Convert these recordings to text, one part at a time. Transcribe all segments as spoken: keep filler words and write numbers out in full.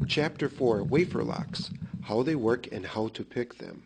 Chapter four, Wafer Locks, How They Work and How to Pick Them.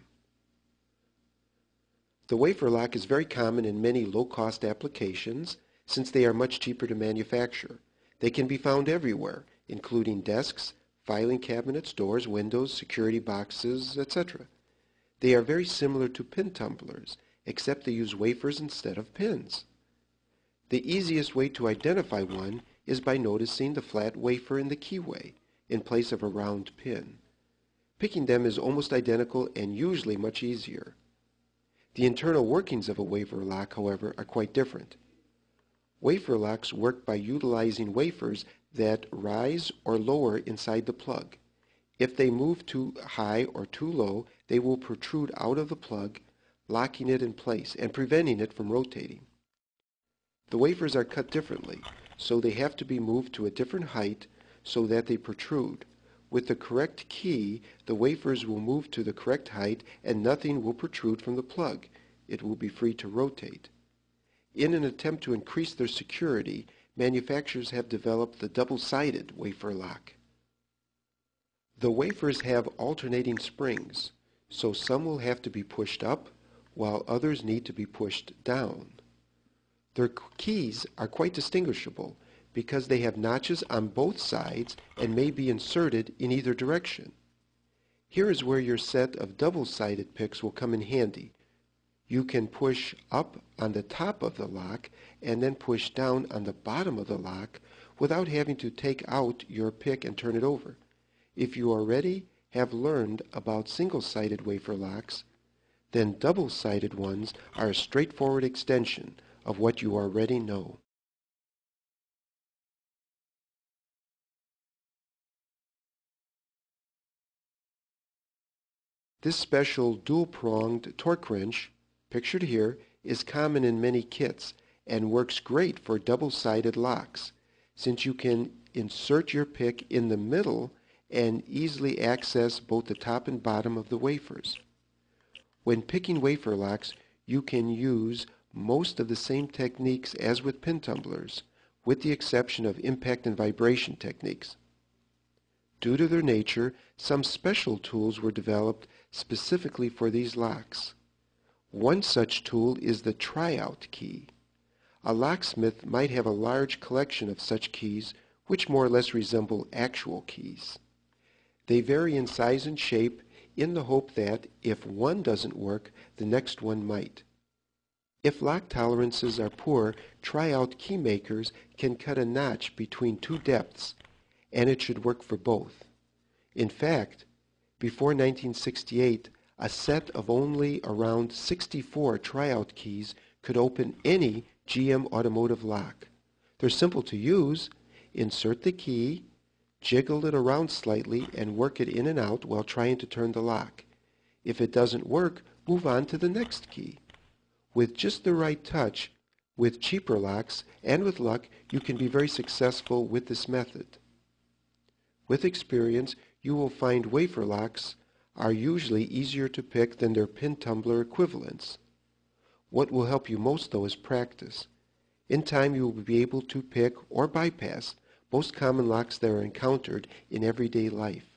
The wafer lock is very common in many low-cost applications since they are much cheaper to manufacture. They can be found everywhere, including desks, filing cabinets, doors, windows, security boxes, et cetera. They are very similar to pin tumblers, except they use wafers instead of pins. The easiest way to identify one is by noticing the flat wafer in the keyway in place of a round pin. Picking them is almost identical and usually much easier. The internal workings of a wafer lock, however, are quite different. Wafer locks work by utilizing wafers that rise or lower inside the plug. If they move too high or too low, they will protrude out of the plug, locking it in place and preventing it from rotating. The wafers are cut differently, so they have to be moved to a different height so that they protrude. With the correct key, the wafers will move to the correct height and nothing will protrude from the plug. It will be free to rotate. In an attempt to increase their security, manufacturers have developed the double-sided wafer lock. The wafers have alternating springs, so some will have to be pushed up while others need to be pushed down. Their keys are quite distinguishable because they have notches on both sides and may be inserted in either direction. Here is where your set of double-sided picks will come in handy. You can push up on the top of the lock and then push down on the bottom of the lock without having to take out your pick and turn it over. If you already have learned about single-sided wafer locks, then double-sided ones are a straightforward extension of what you already know. This special dual-pronged torque wrench, pictured here, is common in many kits and works great for double-sided locks, since you can insert your pick in the middle and easily access both the top and bottom of the wafers. When picking wafer locks, you can use most of the same techniques as with pin tumblers, with the exception of impact and vibration techniques. Due to their nature, some special tools were developed specifically for these locks. One such tool is the tryout key. A locksmith might have a large collection of such keys which more or less resemble actual keys. They vary in size and shape in the hope that if one doesn't work, the next one might. If lock tolerances are poor, tryout key makers can cut a notch between two depths, and it should work for both. In fact, before nineteen sixty-eight, a set of only around sixty-four tryout keys could open any G M automotive lock. They're simple to use. Insert the key, jiggle it around slightly, and work it in and out while trying to turn the lock. If it doesn't work, move on to the next key. With just the right touch, with cheaper locks, and with luck, you can be very successful with this method. With experience, you will find wafer locks are usually easier to pick than their pin tumbler equivalents. What will help you most, though, is practice. In time, you will be able to pick or bypass most common locks that are encountered in everyday life.